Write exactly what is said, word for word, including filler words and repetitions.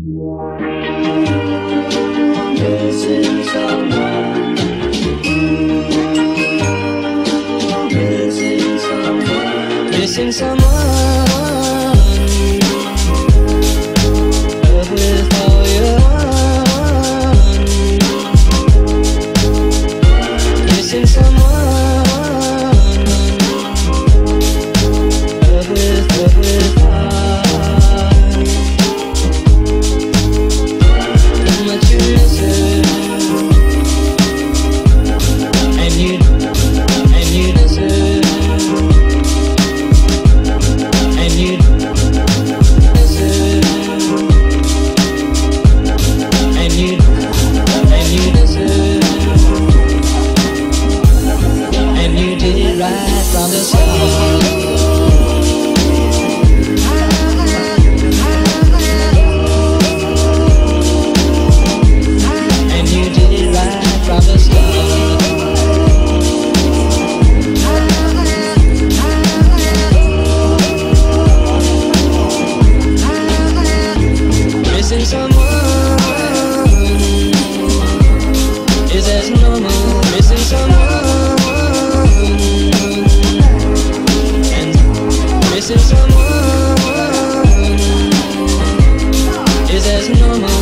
Missing someone, missing someone, missing someone. Love with all your heart. Missing someone. Love with, love with heart. How much you miss it, and you, and you deserve, and you deserve, and you, and you deserve, and you did it right from the start. From the start, missing someone is as normal. Missing someone, and missing someone is as normal.